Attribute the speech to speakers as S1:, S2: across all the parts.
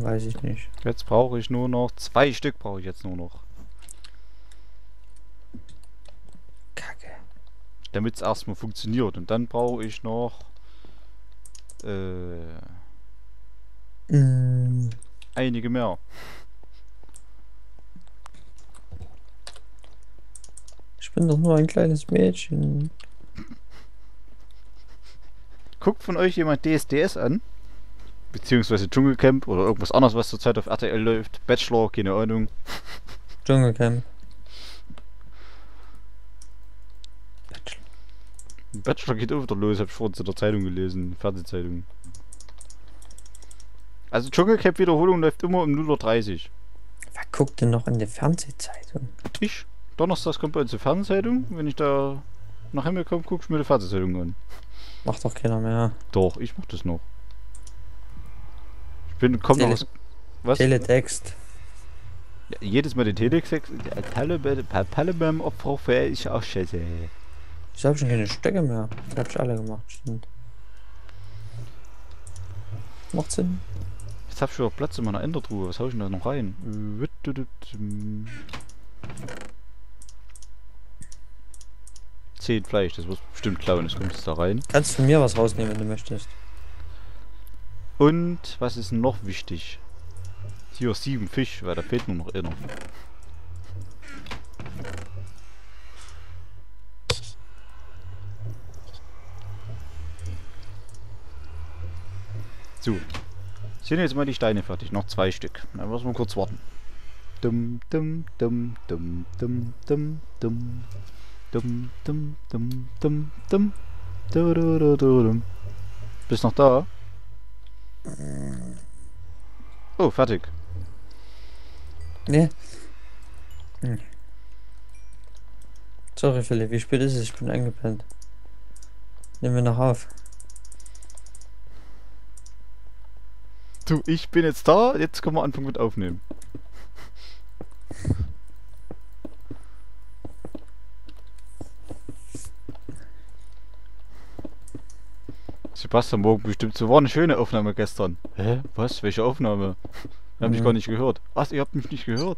S1: Weiß ich nicht.
S2: Jetzt brauche ich nur noch 2 Stück, brauche ich jetzt nur noch.
S1: Kacke.
S2: Damit es erstmal funktioniert. Und dann brauche ich noch
S1: Mm,
S2: einige mehr.
S1: Ich bin doch nur ein kleines Mädchen.
S2: Guckt von euch jemand DSDS an? Beziehungsweise Dschungelcamp oder irgendwas anderes, was zurzeit auf RTL läuft. Bachelor, keine Ahnung.
S1: Dschungelcamp.
S2: Bachelor geht auch wieder los, hab ich vorhin in der Zeitung gelesen. Fernsehzeitung. Also Dschungelcamp Wiederholung läuft immer um 0:30 Uhr.
S1: Wer guckt denn noch in der Fernsehzeitung?
S2: Ich? Donnerstags kommt bei uns die Fernsehzeitung. Wenn ich da nach Hause komme, guck ich mir die Fernsehzeitung an.
S1: Macht doch keiner mehr.
S2: Doch, ich mach das noch. Ich bin, komm noch aus... Was?
S1: Teletext.
S2: Ja, jedes Mal den Teletext... Opfer für ich auch schätze.
S1: Ich habe schon keine Stöcke mehr. Das hab ich alle gemacht. Stimmt. Macht Sinn.
S2: Jetzt hab ich schon Platz in meiner Endertruhe. Was hau ich denn da noch rein? 10 Fleisch, das wird bestimmt klauen. Das kommt jetzt da rein.
S1: Kannst von mir was rausnehmen, wenn du möchtest.
S2: Und was ist noch wichtig? Hier 7 Fisch, weil da fehlt nur noch einer. So. Sind jetzt mal die Steine fertig. Noch 2 Stück. Dann müssen wir kurz warten. Dum, dum, dum, dum, dum, dum, dum. Dum, dum, dum, dum, dum. Du, du, du, du, dum. Bist noch da? Oh, fertig.
S1: Ne. Sorry, Philipp, wie spät ist es? Ich bin eingepennt. Nehmen wir noch auf.
S2: Du, ich bin jetzt da. Jetzt können wir anfangen mit aufnehmen. Sebastian, morgen bestimmt so. War eine schöne Aufnahme gestern. Hä? Was? Welche Aufnahme? Hab ich gar nicht gehört. Was? Ihr habt mich nicht gehört?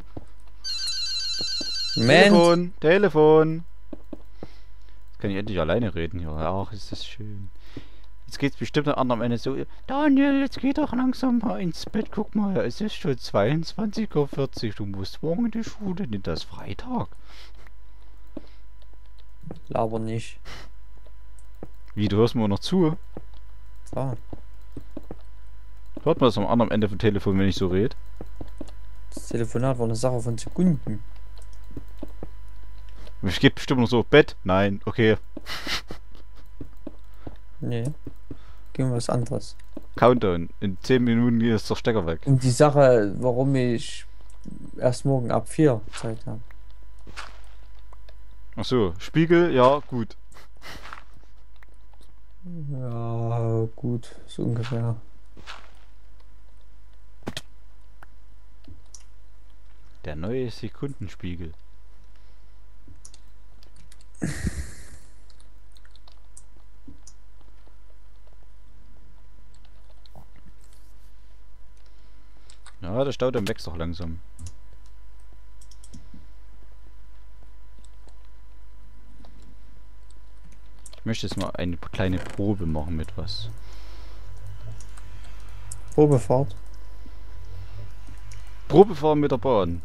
S1: Moment.
S2: Telefon. Jetzt kann ich endlich alleine reden hier. Ach, ist das schön. Jetzt geht's bestimmt am anderen Ende so. Daniel, jetzt geh doch langsam mal ins Bett. Guck mal, es ist schon 22:40 Uhr. Du musst morgen in die Schule. Nicht das Freitag.
S1: Laber nicht.
S2: Wie, du hörst mir noch zu?
S1: Ah,
S2: Hört man das am anderen Ende vom Telefon, wenn ich so rede?
S1: das Telefonat war eine Sache von Sekunden.
S2: Es geht bestimmt noch so. Bett? Nein. Okay.
S1: Nee. Ging was anderes.
S2: Countdown. In 10 Minuten ist der Stecker weg.
S1: Und die Sache, warum ich erst morgen ab 4 Zeit habe.
S2: Ach so. Spiegel? Ja, gut.
S1: Ja, gut, so ungefähr.
S2: Der neue Sekundenspiegel. Ja, der Staudamm wächst doch langsam. Ich möchte jetzt mal eine kleine Probe machen mit was.
S1: Probefahrt.
S2: Probefahren mit der Bahn.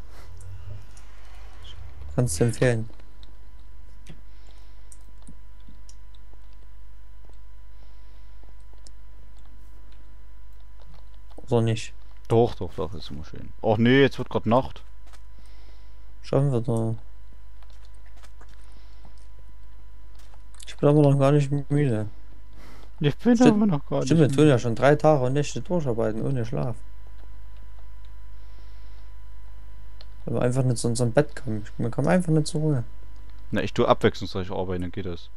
S1: Kannst du empfehlen. Oder nicht?
S2: Doch, doch, doch, ist immer schön. Ach nee, jetzt wird gerade Nacht.
S1: Schaffen wir da. Ich bin aber noch gar nicht müde.
S2: Ich bin
S1: Stimmt,
S2: aber noch gar
S1: Stimmt, wir
S2: nicht.
S1: tun ja schon 3 Tage und Nächte durcharbeiten ohne Schlaf. Weil wir einfach nicht zu unserem Bett kommen. Wir kommen einfach nicht zur Ruhe.
S2: Na, ich tue abwechslungsreich arbeiten, dann geht das.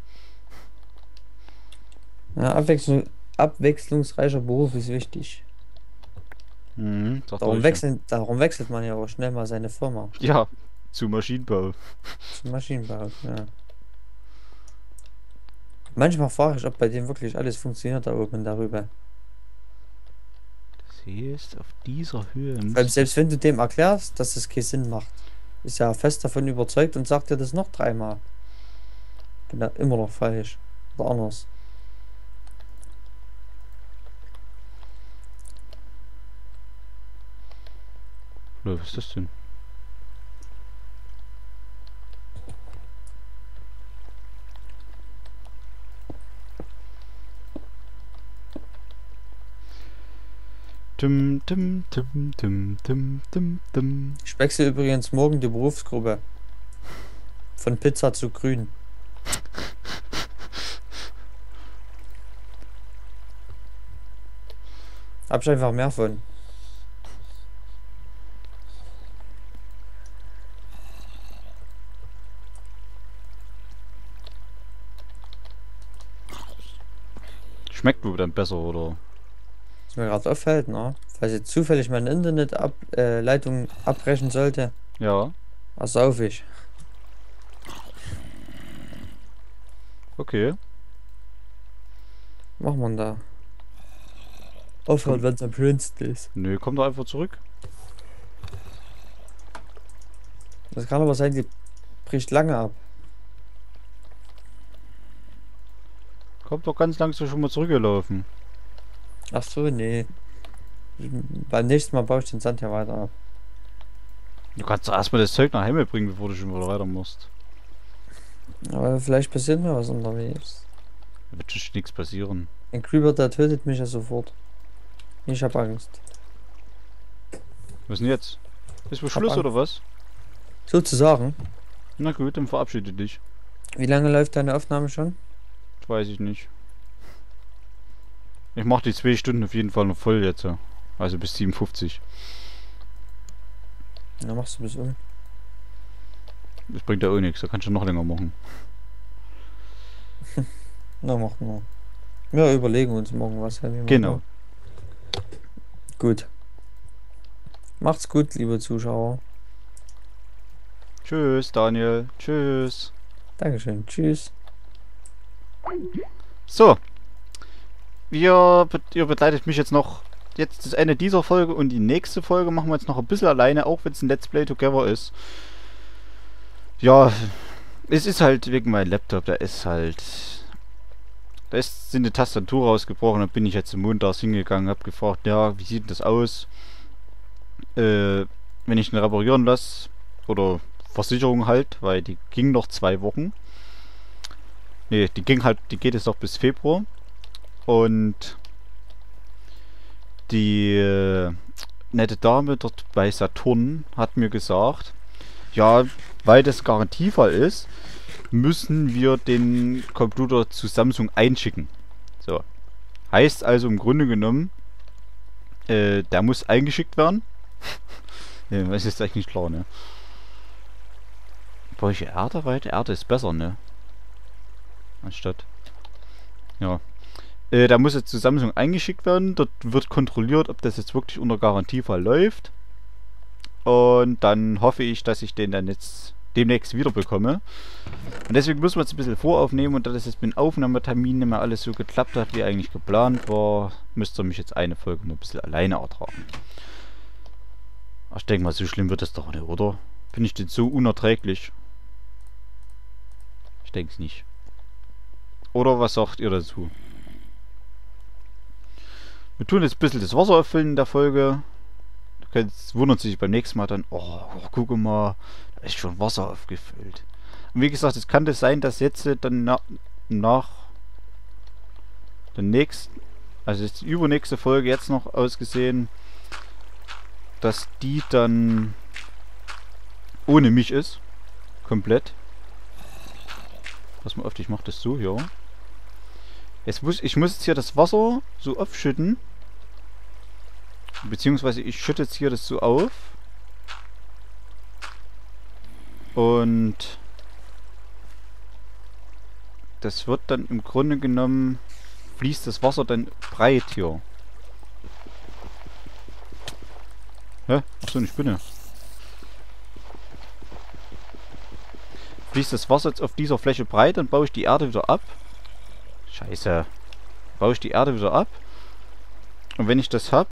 S1: Ja, abwechslungsreicher Beruf ist wichtig.
S2: Mhm, sagt
S1: Darum
S2: euch
S1: darum wechselt man ja auch schnell mal seine Firma.
S2: ja, zu Maschinenbau.
S1: Zum Maschinenbau, ja. Manchmal frage ich, ob bei dem wirklich alles funktioniert da oben darüber.
S2: Siehst, auf dieser Höhe
S1: Weil
S2: muss
S1: selbst wenn du dem erklärst, dass es keinen Sinn macht, ist er fest davon überzeugt und sagt dir das noch dreimal. Bin da immer noch falsch. Oder anders.
S2: was ist das denn? Dum, dum, dum, dum, dum, dum, dum.
S1: Ich wechsle übrigens morgen die Berufsgruppe. Von Pizza zu Grün. Hab ich einfach mehr von.
S2: Schmeckt wohl dann besser, oder?
S1: Was mir gerade auffällt, ne? Falls jetzt zufällig meine Internetleitung abbrechen sollte,
S2: Ja,
S1: was sauf ich.
S2: okay.
S1: Macht man da. Aufhört, wenn es am schönsten ist.
S2: Nö, komm doch einfach zurück.
S1: Das kann aber sein, die bricht lange ab.
S2: Komm doch ganz langsam schon mal zurückgelaufen.
S1: Ach so, nee. Beim nächsten Mal baue ich den Sand ja weiter ab.
S2: Du kannst doch erstmal das Zeug nach Hause bringen, bevor du schon wieder weiter musst.
S1: Aber vielleicht passiert mir was unterwegs.
S2: Da wird schon nichts passieren.
S1: Ein Creeper, der tötet mich ja sofort. Ich hab Angst.
S2: Was denn jetzt? Ist wohl Schluss oder was?
S1: Sozusagen.
S2: Na gut, dann verabschiede dich.
S1: Wie lange läuft deine Aufnahme schon?
S2: Das weiß ich nicht. Ich mach die 2 Stunden auf jeden Fall noch voll jetzt. Also bis 57.
S1: Dann machst du bis um.
S2: Das bringt ja auch nichts, da kannst du noch länger machen.
S1: Na, machen wir. Wir überlegen uns morgen was. Ja, wie wir
S2: Genau.
S1: machen. Gut. Macht's gut, liebe Zuschauer.
S2: Tschüss, Daniel. Tschüss.
S1: Dankeschön. Tschüss.
S2: So. Ihr begleitet mich jetzt noch. Jetzt das Ende dieser Folge und die nächste Folge machen wir jetzt noch ein bisschen alleine, auch wenn es ein Let's Play Together ist. Ja, es ist halt wegen meinem Laptop, da sind eine Tastatur rausgebrochen, da bin ich jetzt montags hingegangen, hab gefragt, ja, wie sieht denn das aus? Wenn ich ihn reparieren lasse, oder Versicherung halt, weil die ging noch 2 Wochen. Ne, die geht jetzt noch bis Februar. Und die nette Dame dort bei Saturn hat mir gesagt, ja, weil das Garantiefall ist, müssen wir den Computer zu Samsung einschicken. So. Heißt also im Grunde genommen, der muss eingeschickt werden. Ne, das ist eigentlich klar, ne? Brauche ich Erde weiter? Erde ist besser, ne? Anstatt. Ja. Da muss jetzt zu Samsung eingeschickt werden. Dort wird kontrolliert, ob das jetzt wirklich unter Garantiefall läuft. Und dann hoffe ich, dass ich den dann jetzt demnächst wieder bekomme. Und deswegen müssen wir jetzt ein bisschen voraufnehmen. Und da das jetzt mit dem Aufnahmetermin nicht mehr alles so geklappt hat, wie eigentlich geplant war, müsst ihr mich jetzt eine Folge mal ein bisschen alleine ertragen. Ach, ich denke mal, so schlimm wird das doch nicht, oder? Bin ich denn so unerträglich? Ich denke es nicht. Oder was sagt ihr dazu? Wir tun jetzt ein bisschen das Wasser auffüllen in der Folge. Jetzt wundert sich beim nächsten Mal dann, oh, guck mal, da ist schon Wasser aufgefüllt. Und wie gesagt, es kann das sein, dass jetzt dann nach der nächsten, also die übernächste Folge jetzt noch ausgesehen, dass die dann ohne mich ist. Komplett. Pass mal auf, ich mach das so, ja. Ich muss jetzt hier das Wasser so aufschütten. Beziehungsweise ich schütte jetzt hier das so auf. Und das wird dann im Grunde genommen, fließt das Wasser dann breit hier. Hä? Achso, eine Spinne. Fließt das Wasser jetzt auf dieser Fläche breit, dann baue ich die Erde wieder ab. Scheiße. Baue ich die Erde wieder ab. Und wenn ich das habe,